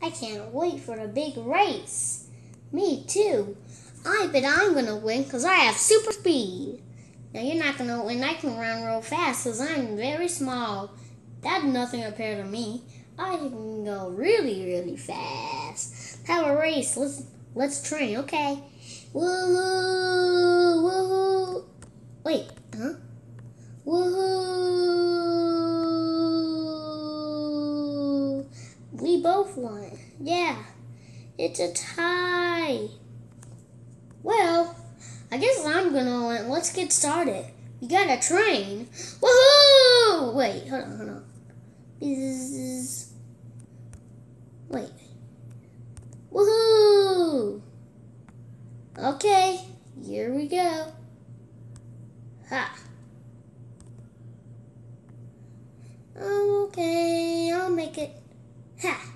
I can't wait for the big race. Me too. I bet I'm gonna win because I have super speed. Now you're not gonna win. I can run real fast because I'm very small. That's nothing compared to me. I can go really, really fast. Have a race. Let's train, okay? Woohoo! Woohoo! Wait, huh? Woohoo! We both won. Yeah, it's a tie. Well, I guess I'm gonna win. Let's get started. We gotta train. Woohoo! Wait, hold on. Wait. Woohoo! Okay, here we go. Ha! Okay, I'll make it. Ha!